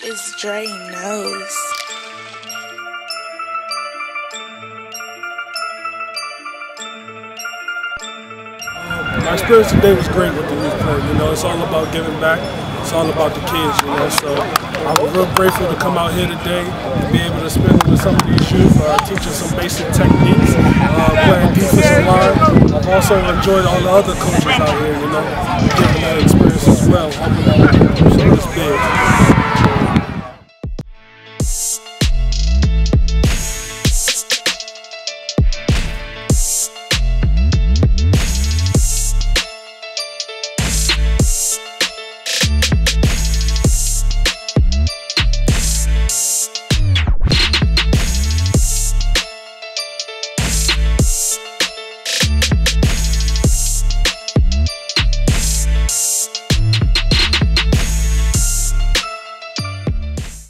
is Dre knows. My experience today was great with the youth club. You know, it's all about giving back. It's all about the kids, you know. So I'm real grateful to come out here today and be able to spend with some of these youth, teaching some basic techniques, playing defensive line. I've also enjoyed all the other coaches out here, you know, giving that experience as well. So it's big.